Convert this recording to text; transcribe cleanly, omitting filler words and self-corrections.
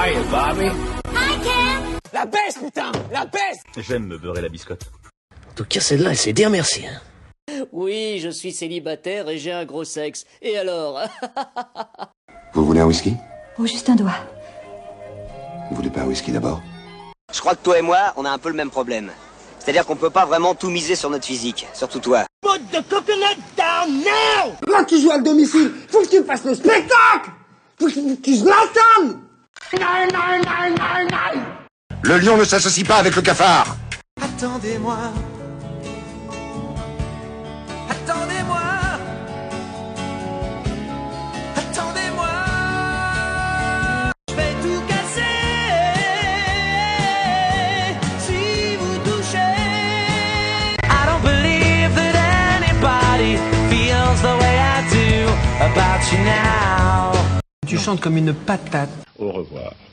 Hiya, Bobby. Hi, Ken. La peste, putain! La peste! J'aime me beurrer la biscotte. En tout cas, celle-là, c'est dire merci. Hein. Oui, je suis célibataire et j'ai un gros sexe. Et alors? Vous voulez un whisky? Oh, juste un doigt. Vous voulez pas un whisky d'abord? Je crois que toi et moi, on a un peu le même problème. C'est-à-dire qu'on peut pas vraiment tout miser sur notre physique, surtout toi. Put the coconut down now! Là, tu joues à domicile. Faut que tu fasses le spectacle! Faut que je l'entende! Le lion ne s'associe pas avec le cafard! Attendez-moi. Attendez-moi. Attendez-moi. Je vais tout casser si vous touchez. I don't believe that anybody feels the way I do about you now. Tu chantes comme une patate. Au revoir.